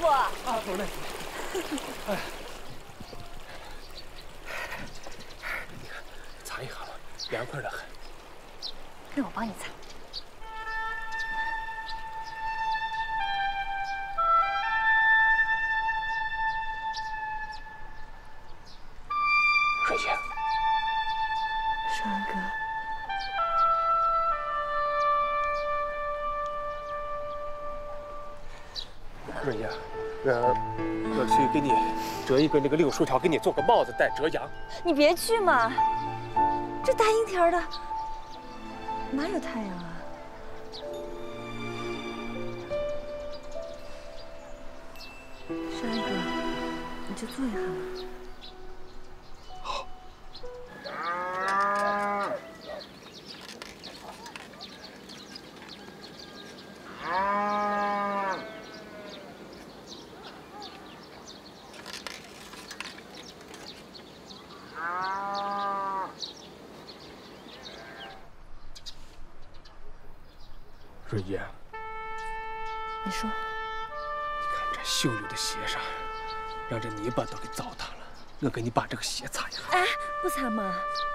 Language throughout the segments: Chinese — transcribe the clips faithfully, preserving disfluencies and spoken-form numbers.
啊， 不累。哎，你看，擦一下吧，凉快的很。 让我帮你擦。 瑞姐， 少安哥。 瑞爷，呃，我去给你折一个那个柳树条，给你做个帽子戴折阳。 你别去嘛，这大阴天的，哪有太阳啊？少安哥，你就坐一下嘛。 好。瑞爷， 你说， 你看这绣溜的鞋上，让这泥巴都给糟蹋了。我给你把这个鞋擦一下。 哎，不擦嘛。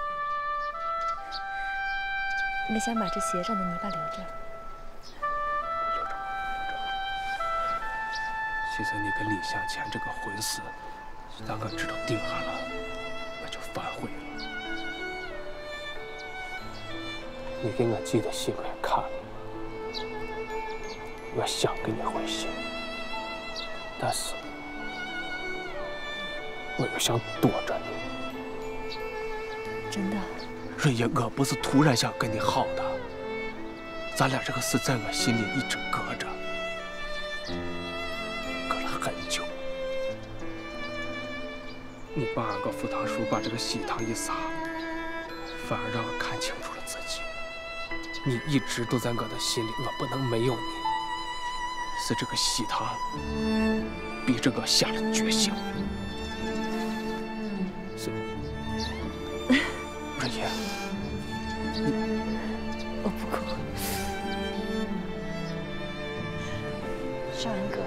我想把这鞋上的泥巴留着。 留着，留着。现在你跟李向前这个婚事，咱可知道定下了，我就反悔了。你给我寄的信我也看了。 我想给你回信，但是我又想躲着你。 真的， 瑞爷，我不是突然想跟你好的，咱俩这个事在我心里一直搁着，搁了很久。你把俺搁福堂书把这个喜糖一撒，反而让我看清楚了自己。你一直都在我的心里，我不能没有你。 是这个喜糖逼着我下了决心。是，瑞爷，你我不哭。少安哥，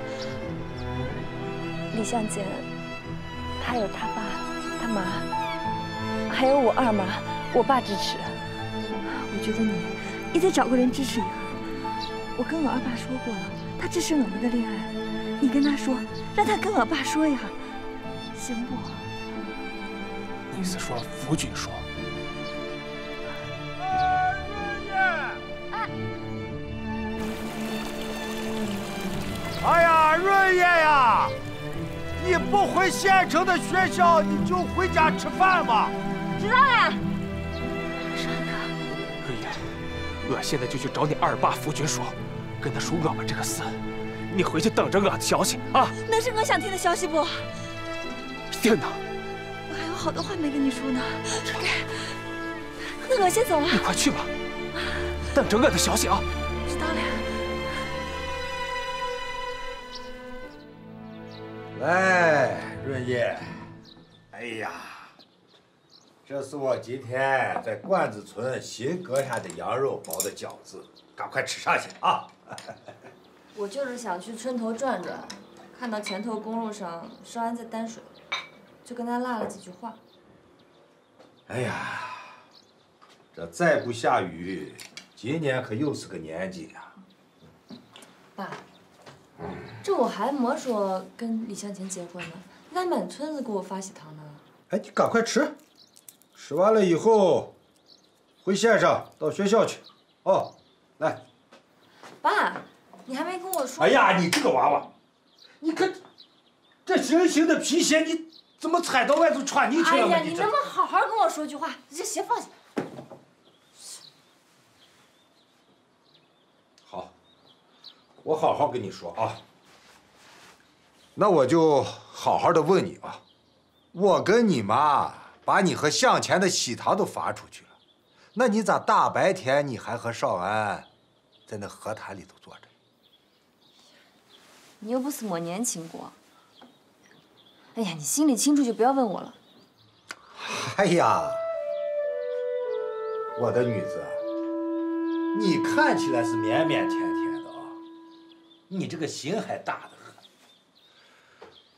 李向前，他有他爸、他妈，还有我二妈、我爸支持。我觉得你也得找个人支持一下。我跟我二爸说过了。 他支持我们的恋爱，你跟他说，让他跟我爸说呀，行不？ 你是说夫君说？ 瑞爷！哎！哎呀，瑞爷呀！你不回县城的学校，你就回家吃饭吧。 知道了。少哥。 瑞爷，我现在就去找你二爸夫君说。 跟他说我们这个事，你回去等着我的消息啊！ 那是我想听的消息不？ 定的。 我还有好多话没跟你说呢。那我先走了。 你快去吧，等着我的消息啊！ 知道了。 来，润叶，哎呀，这是我今天在罐子村新割下的羊肉包的饺子，赶快吃上去啊！ 我就是想去村头转转，看到前头公路上少安在担水，就跟他唠了几句话。 哎呀，这再不下雨，今年可又是个年纪呀！ 爸，这我还没说跟李向前结婚呢，那满村子给我发喜糖呢。 哎，你赶快吃，吃完了以后回县上到学校去，哦，来。 爸。 你还没跟我说。 哎呀，你这个娃娃，你看这新型的皮鞋，你怎么踩到外头穿泥去了？ 哎呀，你能不能好好跟我说句话？这鞋放下。 好，我好好跟你说啊。那我就好好的问你啊，我跟你妈把你和向前的喜糖都发出去了，那你咋大白天你还和少安在那河滩里头坐着？ 你又不是没年轻过。哎呀，你心里清楚就不要问我了。 哎呀，我的女子，你看起来是腼腼腆腆的啊，你这个心还大得很。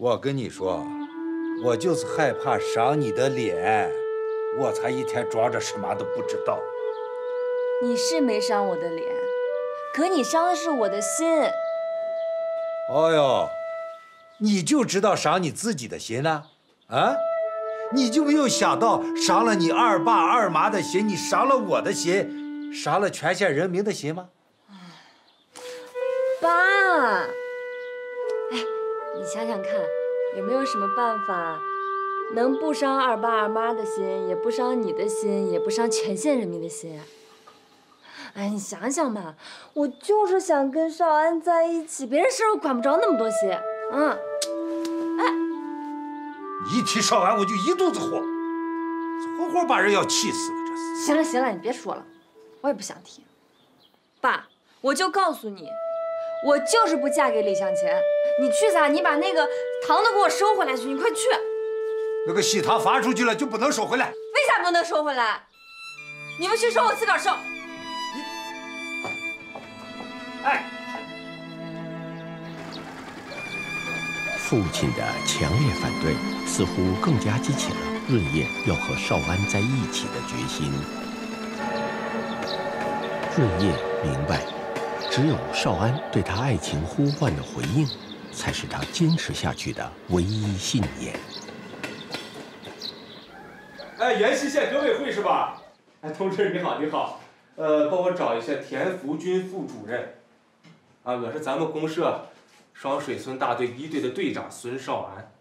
我跟你说，我就是害怕伤你的脸，我才一天装着什么都不知道。 你是没伤我的脸，可你伤的是我的心。 哦呦，你就知道伤你自己的心呢？啊？你就没有想到伤了你二爸二妈的心，你伤了我的心，伤了全县人民的心吗？ 爸，哎，你想想看，有没有什么办法，能不伤二爸二妈的心，也不伤你的心，也不伤全县人民的心啊？哎，你想想吧，我就是想跟少安在一起，别人事儿我管不着那么多心，嗯。 你一提少安，我就一肚子火，活活把人要气死了。这是。 行了行了，你别说了，我也不想听。爸，我就告诉你，我就是不嫁给李向前。你去啥？你把那个糖都给我收回来去，你快去。 那个喜糖发出去了就不能收回来？ 为啥不能收回来？你不去收，我自个儿收。 你，哎。 父亲的强烈反对，似乎更加激起了润叶要和少安在一起的决心。润叶明白，只有少安对他爱情呼唤的回应，才是他坚持下去的唯一信念。 哎，延西县革委会是吧？哎，同志你好，你好，呃，帮我找一下田福军副主任。啊，我是咱们公社双水村大队一队的队长孙少安。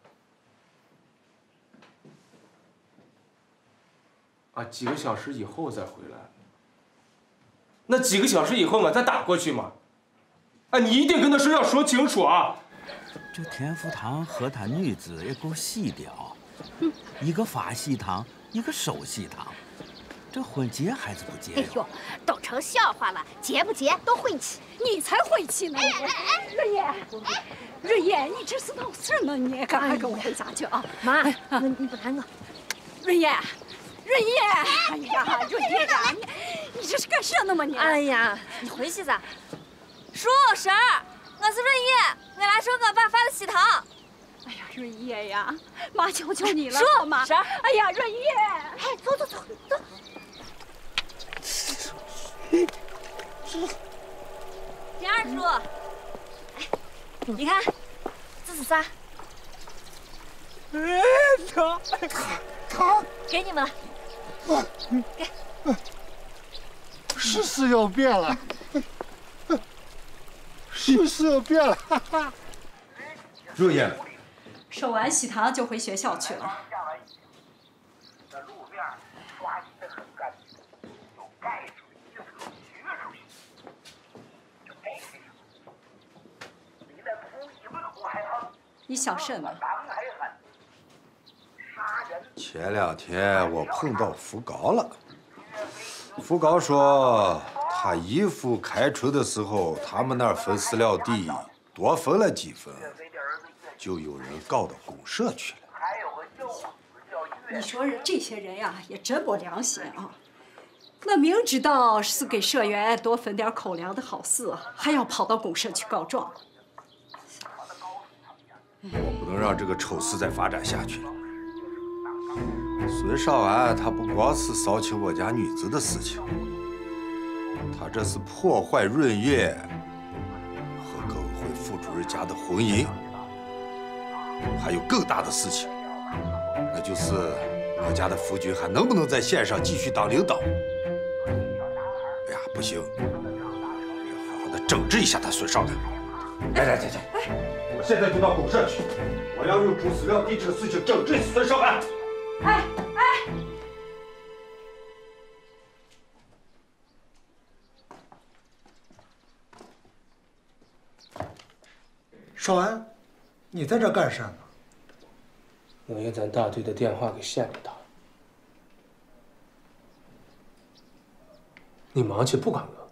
啊，几个小时以后再回来。那几个小时以后我再打过去嘛。啊，你一定跟他说要说清楚啊。 这田福堂和他女子也够细雕，嗯，一个发喜糖，一个收喜糖，这婚结还是不结？ 哎呦，都成笑话了，结不结都晦气。 你才晦气呢！哎哎哎，润叶，润叶，你这是闹事呢？你赶快跟我回家去啊！ 妈，那你不拦我。 润叶，润叶，哎呀，润叶呀，你你这是干什么嘛你？ 哎呀，你回去噻。叔婶儿，我是润叶，我来收我爸发的喜糖。 哎呀，润叶呀，妈求求你了， 叔妈。 婶儿， 哎呀，润叶， 哎，走走走走。 田二叔，哎，你看，这是啥？ 哎，糖糖糖， 给你们了。给。 世事要变了，世事要变了。 润叶， 收完喜糖就回学校去了。你想什么？ 前两天我碰到福高了，福高说他姨父开春的时候，他们那儿分饲料地多分了几分，就有人告到公社去了。 你说这些人呀，也真没良心啊！那明知道是给社员多分点口粮的好事，还要跑到公社去告状。 我不能让这个丑事再发展下去了。孙少安他不光是骚起我家女子的事情，他这是破坏润叶和革委会副主任家的婚姻。还有更大的事情，那就是我家的福军还能不能在县上继续当领导？哎呀，不行，要好好的整治一下他孙少安。来来来来，我现在就到公社去，我要用猪饲料地这事情整治孙少安。 哎哎， 少安，你在这干什么？ 我给咱大队的电话给献给他。你忙去，不管我。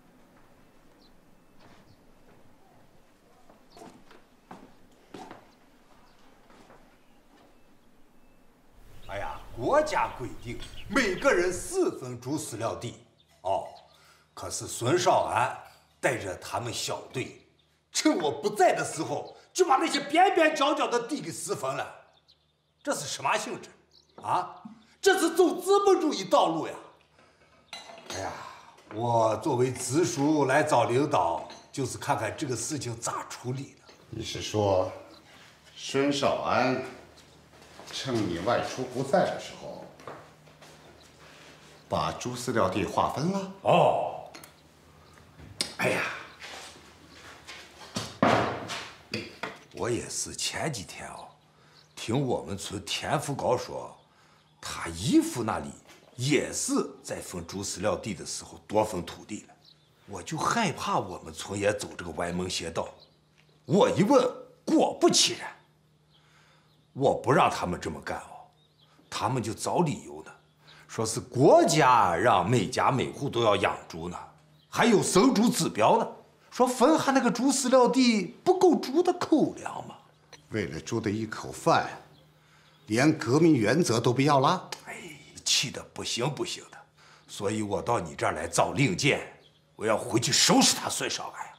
哎呀，国家规定每个人四分猪饲料地，哦，可是孙少安带着他们小队，趁我不在的时候， 就把那些边边角角的地给私分了，这是什么性质？啊，这是走资本主义道路呀！哎呀，我作为直属来找领导，就是看看这个事情咋处理的。 你是说，孙少安趁你外出不在的时候，把猪饲料地划分了？ 哦，哎呀，我也是前几天哦，听我们村田福高说，他姨父那里也是在分猪饲料地的时候多分土地了，我就害怕我们村也走这个歪门邪道。我一问，果不其然，我不让他们这么干哦，他们就找理由呢，说是国家让每家每户都要养猪呢，还有生猪指标呢，说分下那个猪饲料地不够猪的口粮嘛。 为了猪的一口饭，连革命原则都不要了？ 哎，气得不行不行的，所以我到你这儿来找令箭，我要回去收拾他孙少安。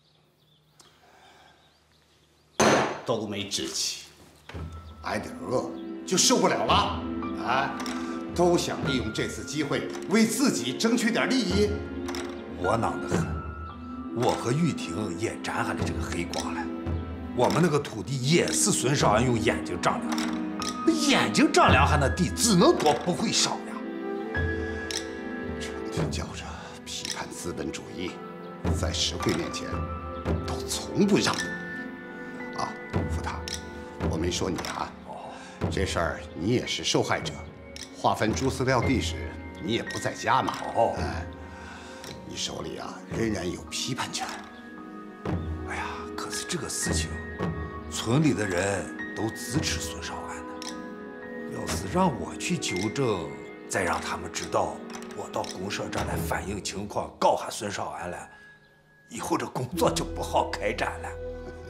都没志气，挨点饿就受不了了啊！都想利用这次机会为自己争取点利益， 窝囊得很。我和玉婷也沾上了这个黑光了。我们那个土地也是孙少安用眼睛丈量的，眼睛丈量下那地只能多不会少呀。 成天叫着批判资本主义，在实惠面前都从不让。啊，福塔，我没说你啊，这事儿你也是受害者。划分猪饲料地时，你也不在家嘛。哦，哎，你手里啊仍然有批判权。 哎呀，可是这个事情，村里的人都支持孙少安呢。要是让我去纠正，再让他们知道我到公社这儿来反映情况，告下孙少安了，以后这工作就不好开展了。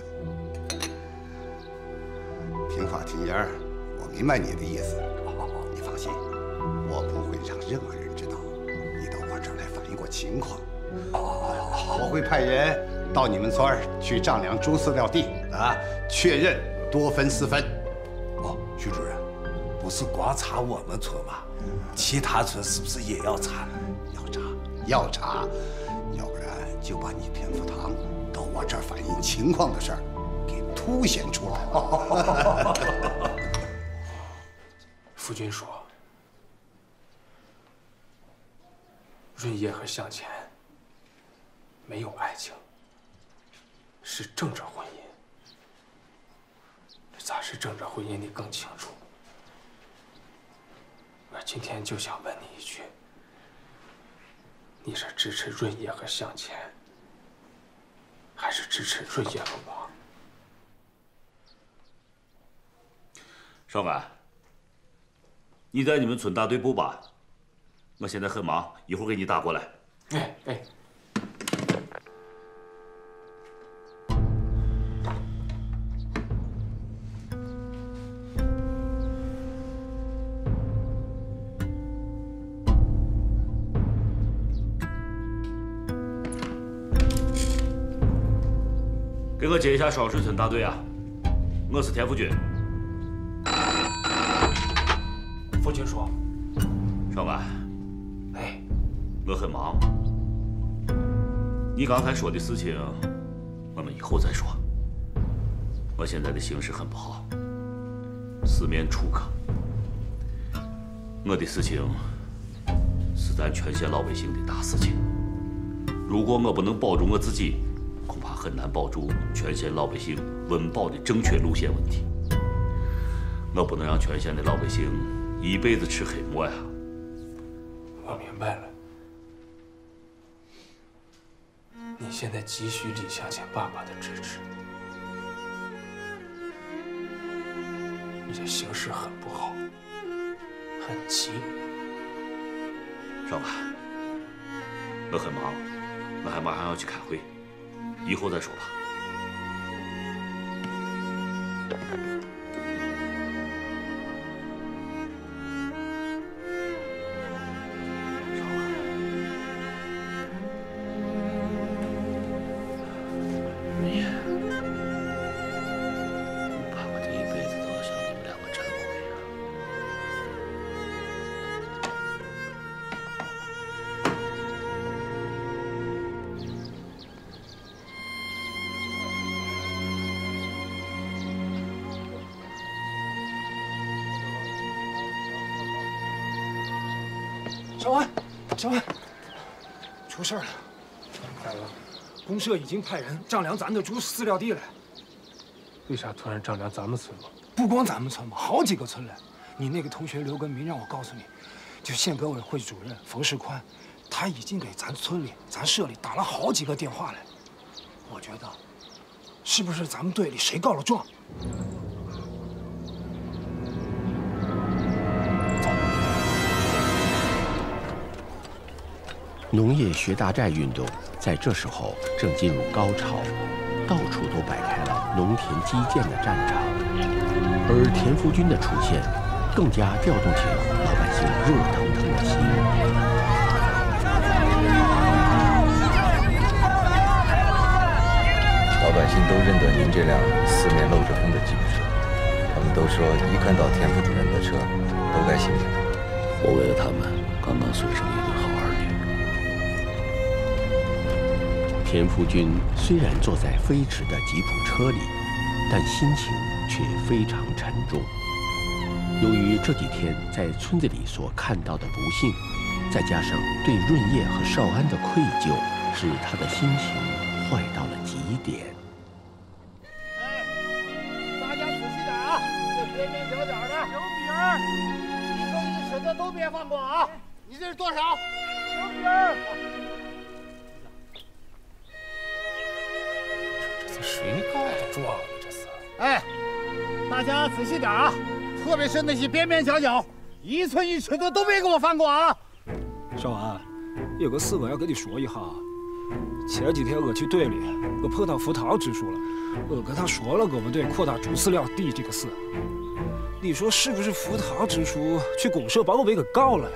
听话听音儿，我明白你的意思。你放心，我不会让任何人知道你到我这儿来反映过情况。我会派人到你们村儿去丈量猪饲料地啊，确认多分四分。 哦，徐主任，不是光查我们村吗？其他村是不是也要查呢？ 要查，要查，要不然就把你田福堂到我这儿反映情况的事儿给凸显出来。 夫君说，润叶和向前没有爱情，是政治婚姻。这咋是政治婚姻？你更清楚。我今天就想问你一句：你是支持润叶和向前，还是支持润叶和我？ 少安，你在你们村大队部吧？我现在很忙，一会儿给你打过来。 哎哎。 给我接一下双水村大队啊！我是田福军。 夫君说， 少安， 哎， 我很忙。你刚才说的事情，我们以后再说。我现在的形势很不好，四面楚歌。我的事情是咱全县老百姓的大事情。如果我不能保住我自己，恐怕很难保住全县老百姓温饱的正确路线问题。我不能让全县的老百姓一辈子吃黑馍呀！ 我明白了，你现在急需李向前爸爸的支持。你这形势很不好，很急。 少安，我很忙，我还马上要去开会，以后再说吧。 少安，少安，出事了！ 咋了？ 公社已经派人丈量咱的猪饲料地了。 为啥突然丈量咱们村了？ 不光咱们村嘛，好几个村了。你那个同学刘根明让我告诉你，就县革委会主任冯世宽，他已经给咱村里、咱社里打了好几个电话了。我觉得，是不是咱们队里谁告了状？ 农业学大寨运动在这时候正进入高潮，到处都摆开了农田基建的战场，而田福军的出现，更加调动起了老百姓热腾腾的心。 老百姓都认得您这辆四面露着风的吉普车，他们都说一看到田副主任的车，都该心疼。 我为了他们，刚刚损生一对好儿女。 田福军虽然坐在飞驰的吉普车里，但心情却非常沉重。由于这几天在村子里所看到的不幸，再加上对润叶和少安的愧疚，使他的心情坏到了极点。 哎，大家仔细点啊！这边边角角的小米儿，一横一直的都别放过啊！你这是多少？小米儿。 谁告的状呢？这是！ 哎，大家仔细点啊，特别是那些边边角角，一寸一尺的都别给我放过啊！ 少安，有个事我要跟你说一下。前几天我去队里，我碰到福桃支书了，我跟他说了我们队扩大猪饲料地这个事。你说是不是福桃支书去公社把我们给告了呀？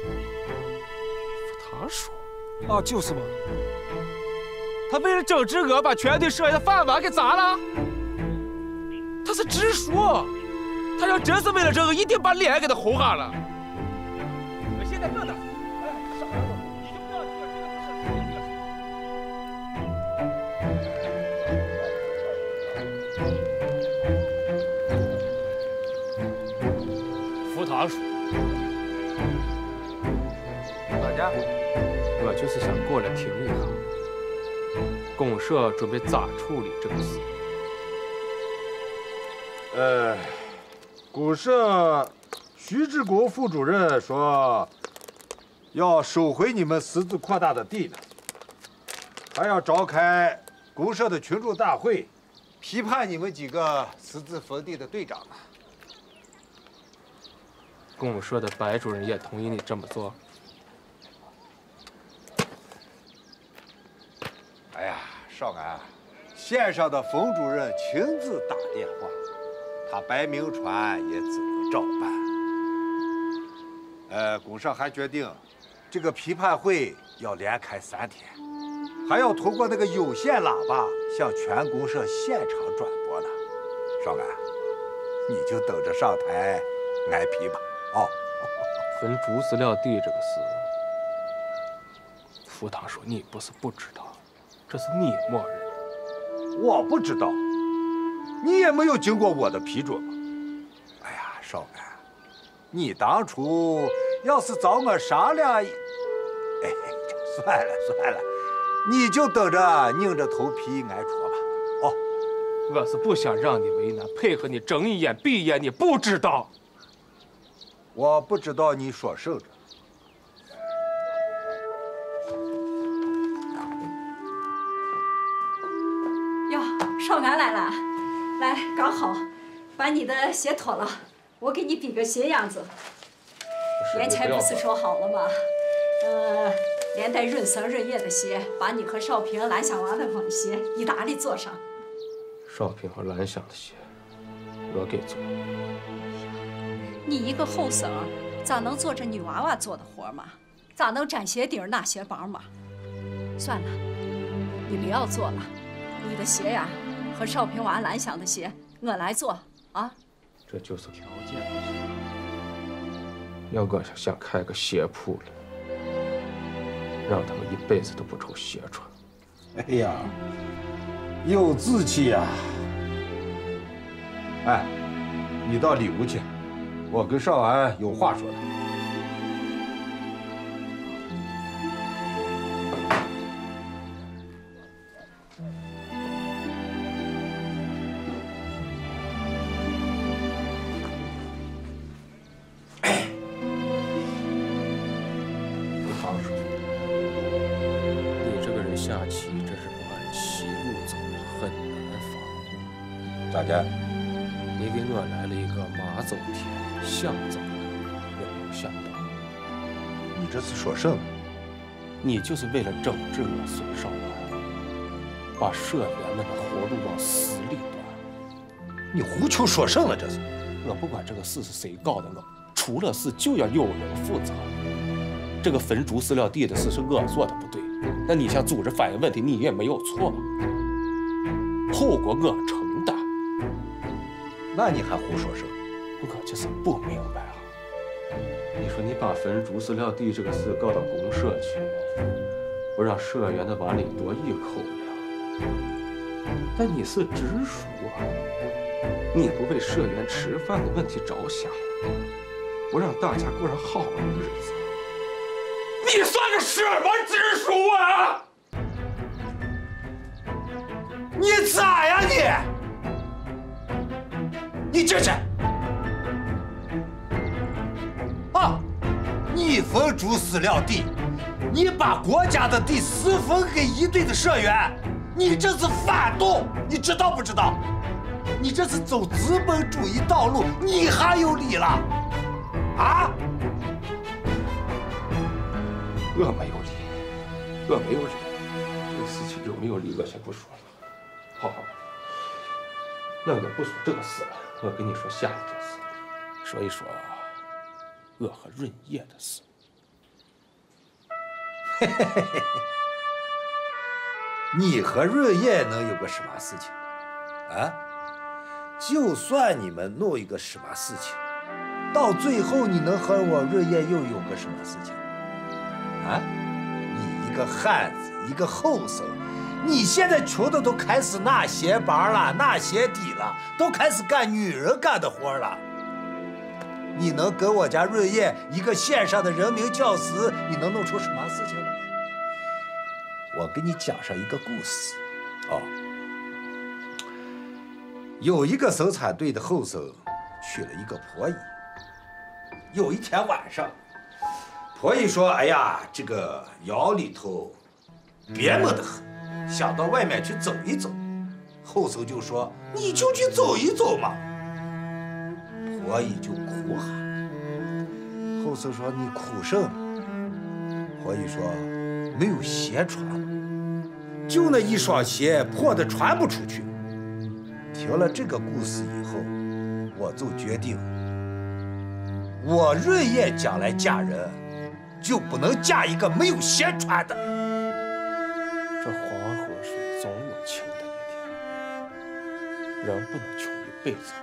福桃说：“ 啊，就是嘛。” 他为了争执我，把全队社员的饭碗给砸了。他是支书，他要真是为了这个，一定把脸给他红哈了。我现在问他，哎，傻子，你就不要这个福堂说，大家，我就是想过来听一下。 公社准备咋处理这个事？ 呃，公社徐志国副主任说，要收回你们私自扩大的地呢，还要召开公社的群众大会，批判你们几个私自封地的队长呢。 公社的白主任也同意你这么做。 哎呀，少安，县上的冯主任亲自打电话，他白明传也只能照办。呃，公社还决定，这个批判会要连开三天，还要通过那个有线喇叭向全公社现场转播呢。少安，你就等着上台挨批吧。哦， 分猪饲料地这个事，福堂说你不是不知道。 这是你默认， 我不知道，你也没有经过我的批准嘛。哎呀，少安，你当初要是找我商量，哎，算了算了，你就等着拧着头皮挨戳吧。哦， 我是不想让你为难，配合你睁一眼闭一眼，你不知道。 我不知道你说什么。 少安来了，来，刚好，把你的鞋脱了，我给你比个鞋样子。年前不是说好了吗？呃，连带润生润叶的鞋，把你和少平、蓝小娃的鞋一打里做上。 少平和蓝香的鞋，我给做。 你一个后生，咋能做这女娃娃做的活嘛？咋能粘鞋底儿纳鞋帮嘛？算了，你不要做了，你的鞋呀。 和少平娃、蓝香的鞋，我来做啊！ 这就是条件不行。要我想开个鞋铺了，让他们一辈子都不愁鞋穿。 哎呀，有志气呀！哎，你到里屋去，我跟少安有话说的。 下棋真是不按棋路走，很难防。 咋的？ 你给我来了一个马走天，象走，我没有想到。 你这是说甚？ 你就是为了整治我孙少安，把社员们的活路往死里端。 你胡诌说甚了？这是？ 我不管这个事是谁搞的，我出了事就要有人负责。这个分猪饲料地的事是我做的不对，那你想组织反映问题，你也没有错，后果我承担。 那你还胡说什么？ 我就是不明白啊！你说你把分猪饲料地这个事告到公社去，不让社员的碗里多一口粮，但你是直属啊，你不为社员吃饭的问题着想，不让大家过上好的日子，你算个什么直属啊？ 你咋呀你？你这是啊！你分猪饲料地，你把国家的地私分给一堆的社员，你这是反动，你知道不知道？你这是走资本主义道路，你还有理了？啊？ 我没有理，我没有理，这个事情有没有理我先不说了。好好，那我不说这个事了，我跟你说下一件事，说一说我和润叶的事。 嘿嘿嘿嘿，你和润叶能有个什么事情？啊？就算你们弄一个什么事情，到最后你能和我润叶又有个什么事情？啊？你一个汉子，一个后生，你现在穷的都开始纳鞋帮了，纳鞋底了，都开始干女人干的活了。你能跟我家润叶一个县上的人民教师，你能弄出什么事情来？我给你讲上一个故事，哦，有一个生产队的后生娶了一个婆姨。有一天晚上，婆姨说：“哎呀，这个窑里头憋闷得很，想到外面去走一走。”后生就说：“你就去走一走嘛。”婆姨就哭喊。后生说：“你哭什么？”婆姨说：“没有鞋穿了，就那一双鞋破的穿不出去。”听了这个故事以后，我就决定，我润叶将来嫁人，就不能嫁一个没有鞋穿的。 这黄河水总有清的一天，人不能穷一辈子。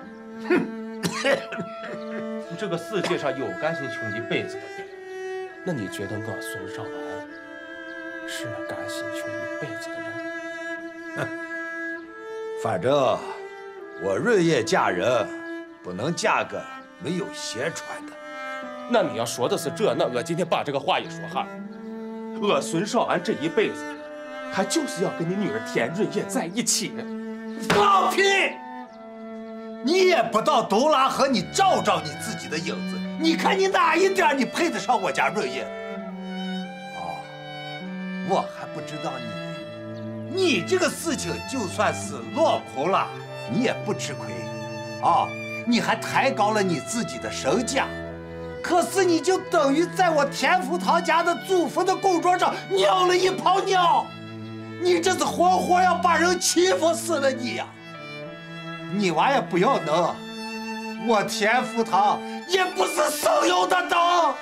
哼！这个世界上有甘心穷一辈子的人，那你觉得我孙少安是那甘心穷一辈子的人？ 哼！反正我润叶嫁人，不能嫁个没有鞋穿的。 那你要说的是这，那我今天把这个话一说哈，我孙少安这一辈子，他就是要跟你女儿田润叶在一起。 放屁！你也不到东廊河，你照照你自己的影子，你看你哪一点你配得上我家润叶？哦，我还不知道你，你这个事情就算是落空了，你也不吃亏，啊，你还抬高了你自己的身价。可是你就等于在我田福堂家的祖坟的供桌上尿了一泡尿，你这是活活要把人欺负死了你呀！你娃也不要能，我田福堂也不是省油的灯。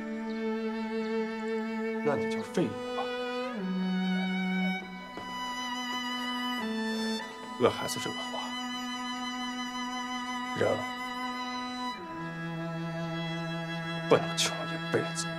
那你就废我吧，我还是这个话，人不能穷一辈子。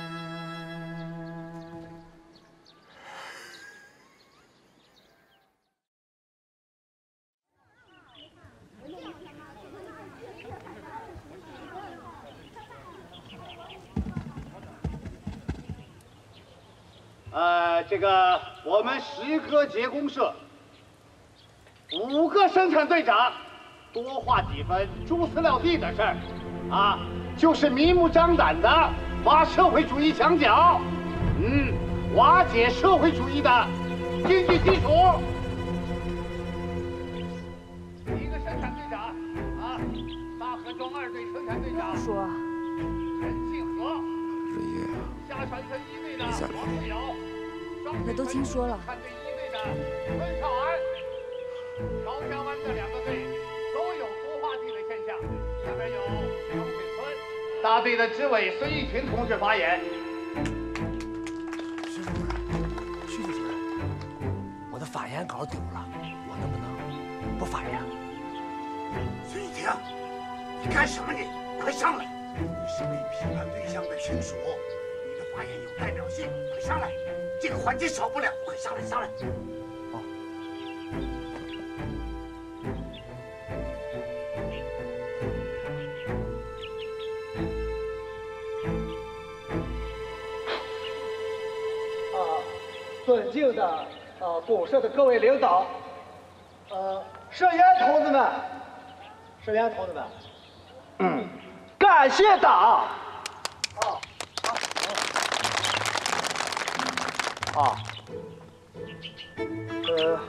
呃，这个我们石河节公社五个生产队长多划几分猪饲料地的事儿，啊，就是明目张胆的把社会主义墙角，嗯，瓦解社会主义的经济基础。一个生产队长啊，大河庄二队生产队长说， 任庆和。 瑞月， 下水村一队的王世友， 我都听说了。 生产队一队的孙少安，韶江湾的两个队都有多化地的现象。下面有双水村大队的支委孙玉群同志发言。 徐主任，徐主任，我的发言稿丢了，我能不能不发言了？ 孙玉婷，你干什么你？快上来！你是被批判对象的亲属，你的发言有代表性，快上来！这个环节少不了，快上来，上来！哦。 啊，尊敬的啊公社的各位领导，呃，社员同志们，社员同志们，嗯，感谢党。啊，呃，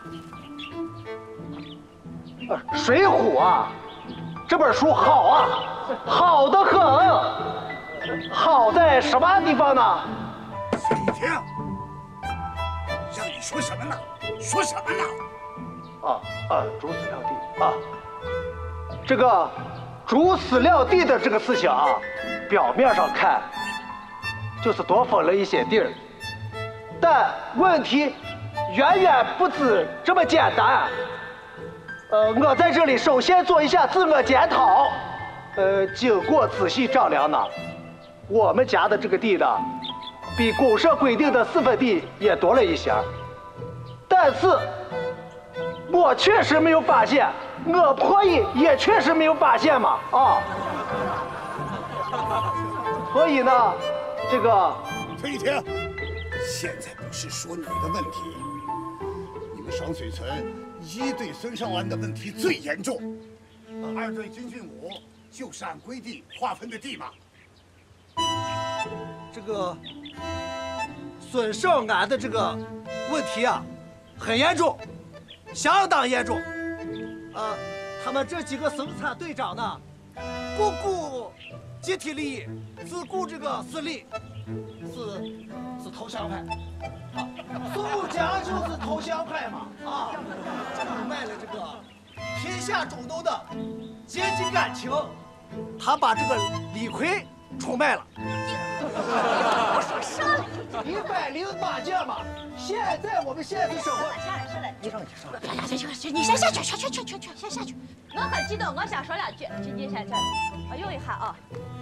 呃，《水浒》啊，这本书好啊，好得很。好在什么地方呢？ 孙玉婷，让你说什么呢？说什么呢？ 啊啊，逐死料地啊，这个逐死料地的这个思想啊，表面上看就是多分了一些地儿。但问题远远不止这么简单。呃，我在这里首先做一下自我检讨。呃，经过仔细丈量呢，我们家的这个地呢，比公社规定的四分地也多了一些。但是，我确实没有发现，我婆姨也确实没有发现嘛，啊。所以呢，这个崔玉婷。现在不是说你的问题，你们双水村一队孙少安的问题最严重，二队军训武就是按规定划分的地嘛。 这个孙少安的这个问题啊，很严重，相当严重。啊，他们这几个生产队长呢，不顾集体利益，只顾这个私利，是。是投降派，啊，苏家就是投降派嘛，啊，出卖了这个天下中斗的阶级感情，他把这个李逵出卖了。 我说啥？ 一百零八件嘛，现在我们现实生活。 下来，下来， 你上去上来。 行行行，你先下去，去去去去去，先下去。 我很激动，我想说两句。金金先生，我用一下啊。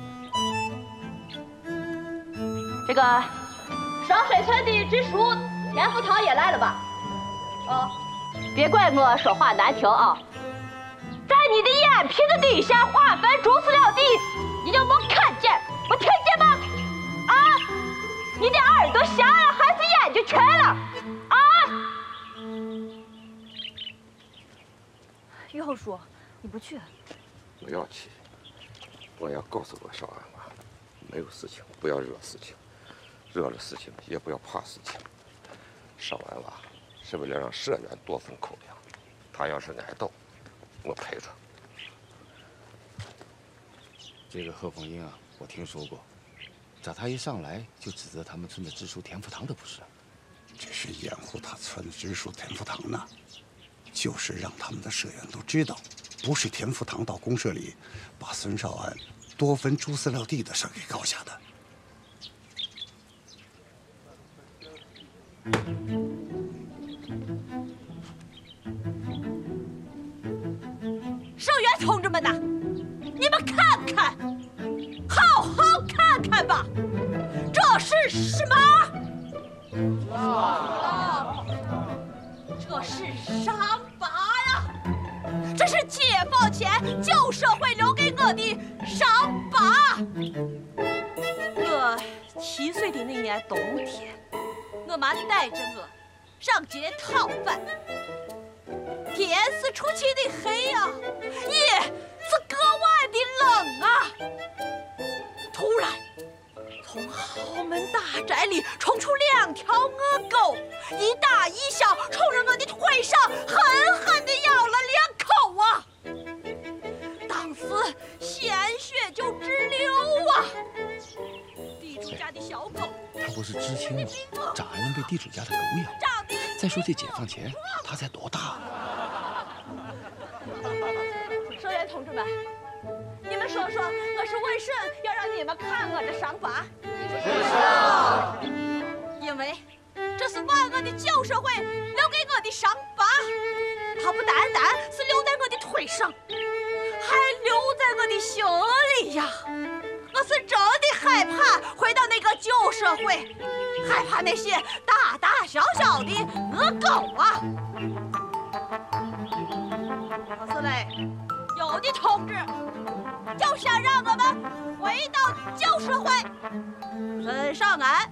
这个。双水村的支书田福堂也来了吧？哦，别怪我说话难听啊！在你的眼皮子底下划分逐死料地，你就没看见，没听见吗？啊！你的耳朵瞎了还是眼睛瘸了？啊！于后叔，你不去？ 我要去，我要告诉我少安娃，没有事情不要惹事情。惹了事情也不要怕事情。少安娃是为了让社员多分口粮，他要是挨斗，我陪着。 这个贺凤英啊，我听说过，咋他一上来就指责他们村的支书田福堂的不是？ 这是掩护他村的支书田福堂呢，就是让他们的社员都知道，不是田福堂到公社里把孙少安多分猪饲料地的事给告下的。 社员同志们呐，你们看看，好好看看吧，这是什么？这是伤疤呀！这是解放前旧社会留给我的伤疤。我七岁的那年冬天，我妈带着我上街讨饭。天是出奇的黑呀、啊，夜是格外的冷啊！突然，从豪门大宅里冲出两条恶狗，一打一还能被地主家的狗咬？再说这解放前他才多大？ 社员同志们，你们说说，我是为甚要让你们看我这伤疤？因为这是万恶的旧社会留给我的伤疤，它不单单是留在我的腿上，还留在我的心里呀。我是真的害怕回到那个旧社会，害怕那些大大小小的恶狗啊。可是嘞，有的同志就想让我们回到旧社会。孙少安，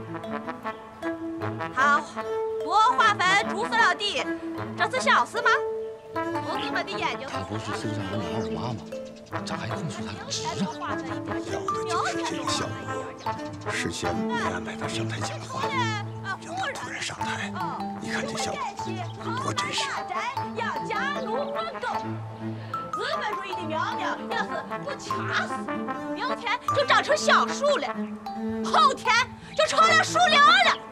他多划分猪饲料地，这是小事吗？同志们的眼睛。 他不是孙少安的二妈吗？咋还控诉他的侄啊？ 要的就是这个效果。事先没安排他上台讲话，让他突然上台，你看这效果多真实！ 要加入混狗，资本主义的苗苗要是不掐死，明天就长成小树了，后天就成了树林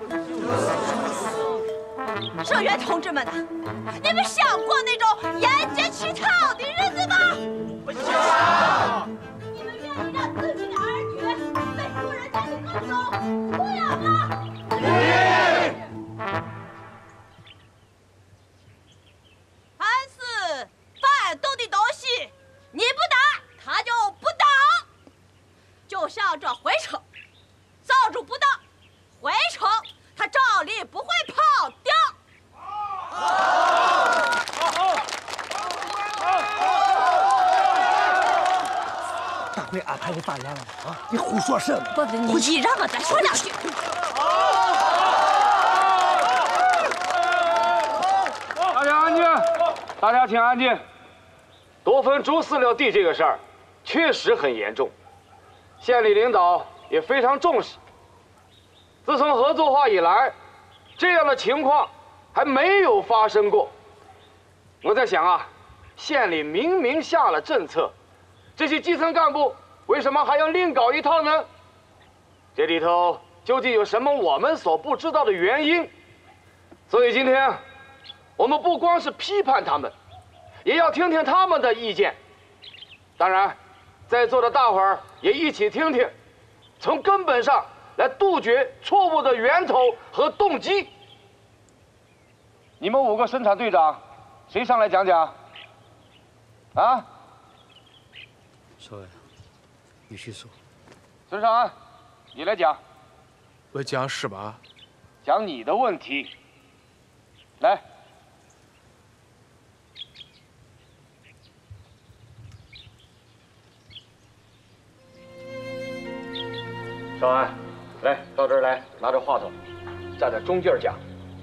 了。社员同志们呐，你们想过那种沿街乞讨的日子吗？不想。你们愿意让自己的儿女被富人家的狗狗豢养吗？愿意。凡是反动的东西，你不打，他就不打。就像这回车，扫帚不打，回车他照例不会跑掉。 大会安排的发言了吗？啊，你胡说什么？ 不是你让我再说两句。 大家安静，大家请安静。多分猪饲料地这个事儿，确实很严重，县里领导也非常重视。自从合作化以来，这样的情况还没有发生过。我在想啊，县里明明下了政策，这些基层干部为什么还要另搞一套呢？这里头究竟有什么我们所不知道的原因？所以今天，我们不光是批判他们，也要听听他们的意见。当然，在座的大伙儿也一起听听，从根本上来杜绝错误的源头和动机。你们五个生产队长，谁上来讲讲？啊？ 少安，你去说。 孙少安，你来讲。 我讲什么？ 讲你的问题。来。少安，来到这儿来，拿着话筒，站在中间讲。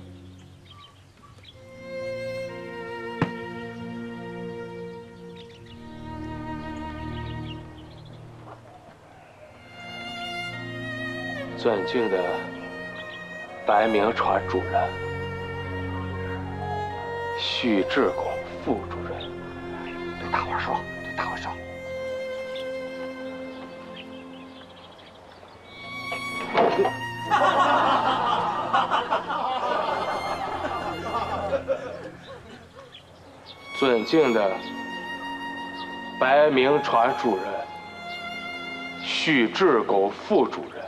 尊敬的白明川主任、许志功副主任，对大伙儿说，对大伙儿说。尊敬的白明川主任、许志功副主任、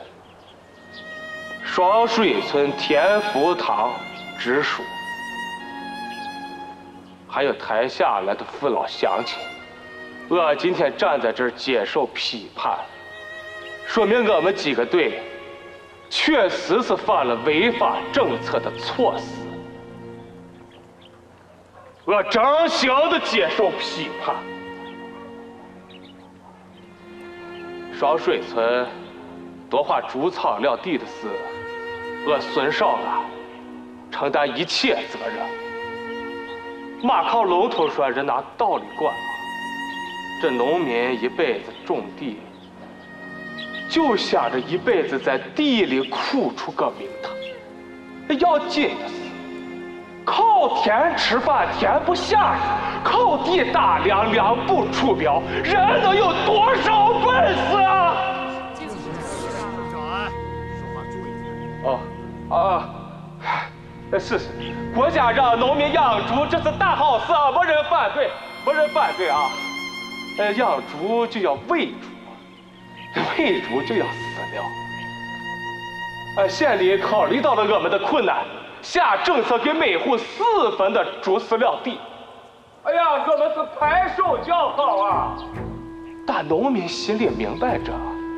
双水村田福堂直属，还有台下来的父老乡亲，我今天站在这儿接受批判，说明我们几个队确实是犯了违法政策的错事。我真心的接受批判。双水村多划猪草料地的事，我孙少安承担一切责任。马靠龙头说，人拿道理管啊。这农民一辈子种地，就想着一辈子在地里苦出个名堂。那要紧的是，靠田吃饭，田不下雨；靠地打粮，粮不出苗。人能有多少本事啊？哦， 啊，是是，国家让农民养猪，这是大好事啊，没人反对，没人反对啊。呃，养猪就要喂猪，喂猪就要饲料。呃，县里考虑到了我们的困难，下政策给每户四分的猪饲料地。哎呀，我们是拍手叫好啊！但农民心里明白着，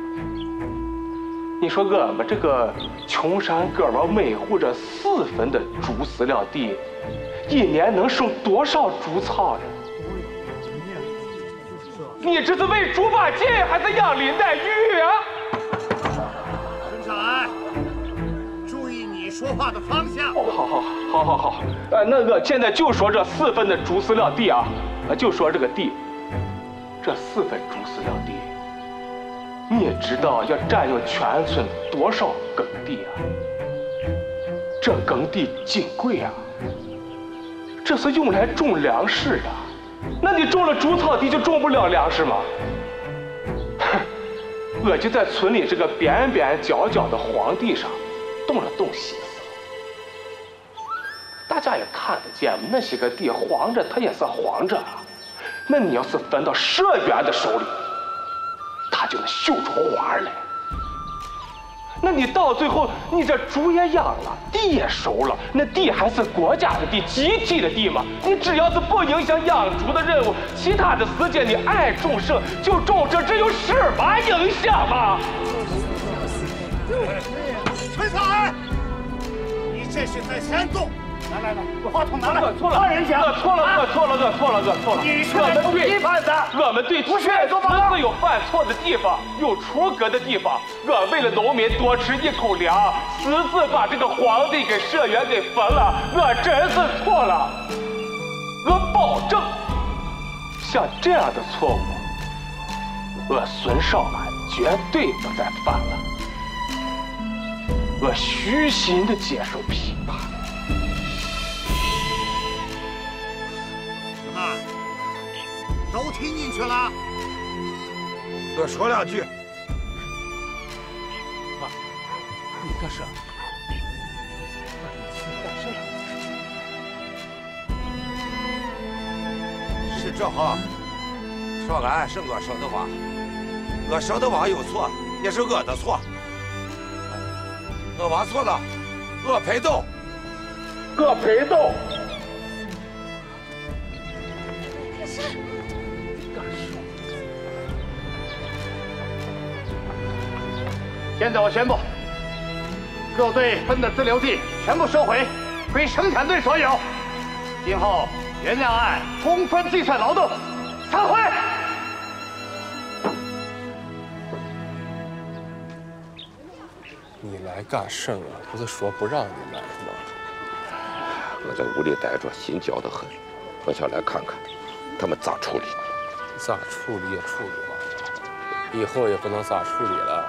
你说我们这个穷山哥们每户这四分的猪饲料地，一年能生多少猪草呢？你这是喂猪八戒还是养林黛玉啊？ 孙少安，注意你说话的方向。 哦，好好好好好，呃，那个现在就说这四分的猪饲料地啊，呃，就说这个地，这四分猪饲料地，你知道要占用全村多少耕地啊？这耕地金贵啊，这是用来种粮食的。那你种了猪草地就种不了粮食吗？哼，我就在村里这个边边角角的荒地上动了动心思。大家也看得见，那些个地黄着，它也是黄着啊。那你要是分到社员的手里，它就能绣出花来。那你到最后，你这猪也养了，地也收了，那地还是国家的地，集体的地嘛。你只要是不影响养猪的任务，其他的时间你爱种什就种什，这有什么影响吗？ 崔少安，你这是在煽动！来来来，把话筒拿来。 我错了， 换人讲。 我错了，我错了，我错了，我错了。 你是来通缉犯的。 我们对确实是有犯错的地方，有出格的地方。我为了农民多吃一口粮，私自把这个荒地给社员给分了，我真是错了。我保证，像这样的错误，我孙少安绝对不再犯了。我虚心的接受批判。 怎么，都听进去了？ 我说两句。 妈，你干啥？ 是这哈，少安是我说的话，我说的话有错，也是我的错。我娃错了，我赔斗， 我赔斗。 干啥？干啥？现在我宣布，各队分的自留地全部收回，归生产队所有。今后原谅案充分计算劳动，散会。 你来干甚啊？不是说不让你来吗？ 我在屋里待着，心焦得很。我想来看看他们咋处理。 咋处理也处理吧，以后也不能咋处理了。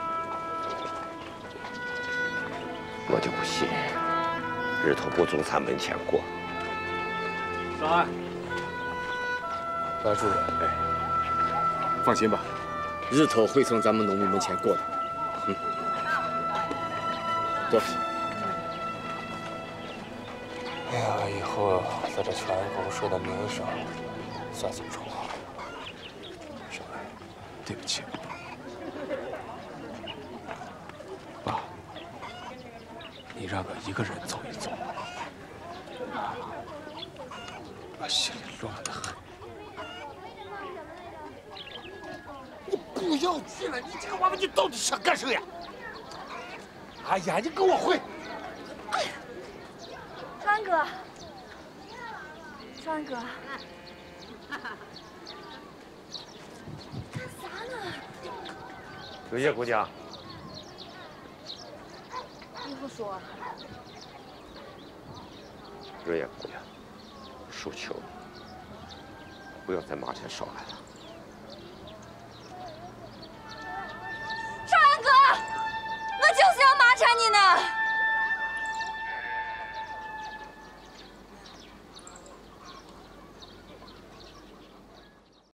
我就不信日头不从咱门前过。 少安， 白主任， 哎，放心吧，日头会从咱们农民门前过的。嗯。对。 哎呀，以后在这全公社的名声算是重好了。少安，对不起。爸，你让我一个人走一走，我心里乱得很。 你不要去了！你这个娃娃，你到底想干什么呀？哎呀，你跟我回！ 川哥，川哥，干啥呢？ 有叶姑娘， 你不说。 瑞叶姑娘，恕求不要再骂这少安了。